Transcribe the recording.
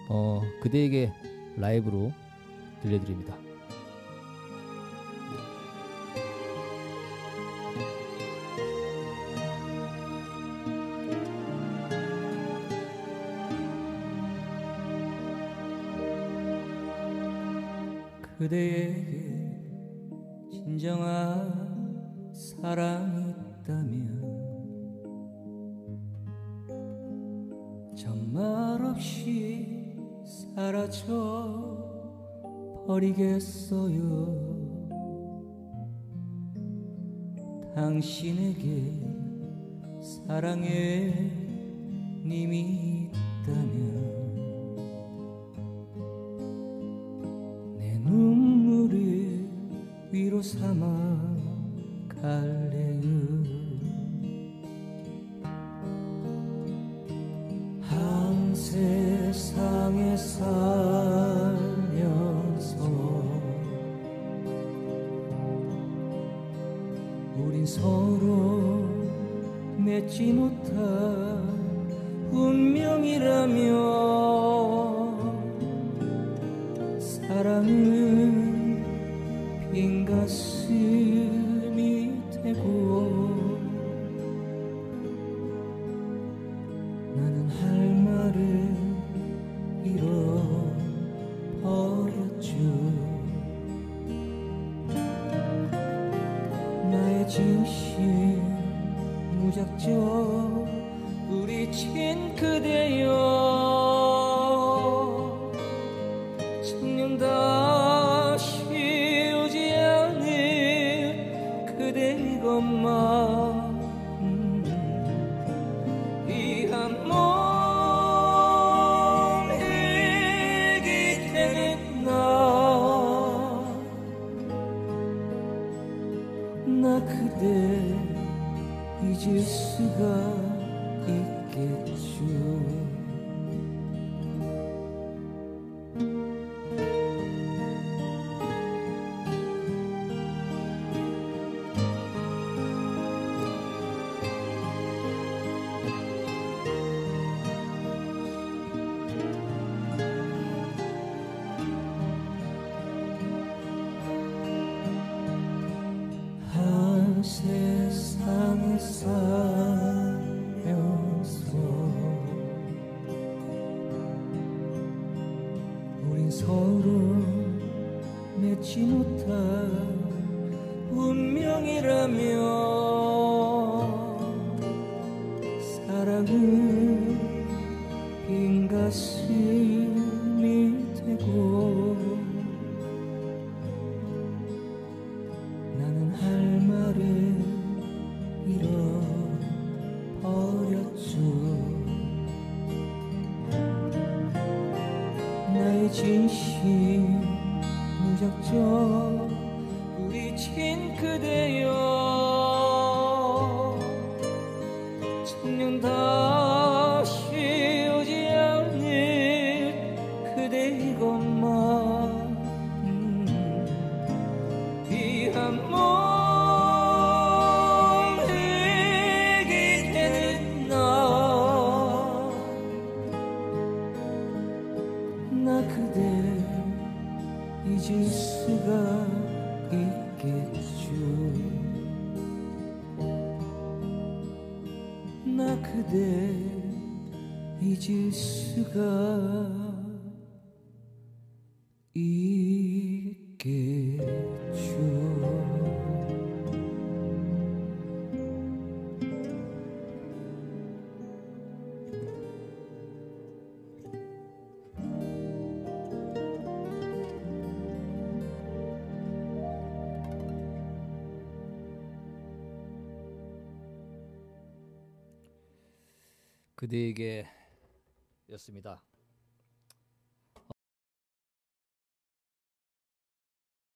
그대에게 라이브로 들려드립니다. 그대에게 진정한 사랑이 있다면 정말 없이 사라져 버리겠어요. 당신에게 사랑의 님이 있다면 눈물을 위로 삼아 갈래요. 한 세상에 살면서 우린 서로 맺지 못한 운명이라며 사랑은 빈 가슴이 되고 나는 할 말을 잃어버렸죠. 나의 진심 무작정 부딪힌 그대여 천년 다시 오지 않을 그대 것만 이 한 몸 일기 되는 나 그대 잊을 수가 있겠죠. 한 세상에 살면서 우린 서로 맺지 못한 운명이라며 사랑은 빈 가슴이 되고 나는 할 말을 잃어버렸죠. 나의 진심 무작정 부딪힌 그대여 천년 다시 오지 않을 그대 것만 이 한 몸 일기 되는 나 그대 잊을 수가 있겠죠. 나 그대 잊을 수가 있겠죠. 그대에게 였습니다.